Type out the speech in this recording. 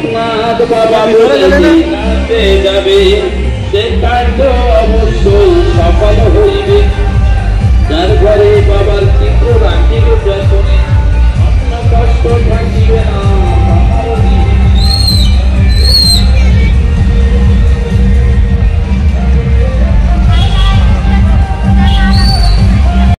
নাথ বাবা বলে যাবে সে কাণ্ড অবশ্যই সফল হইবে। যার ঘরে বাবার চিত্র রাখিলে যখন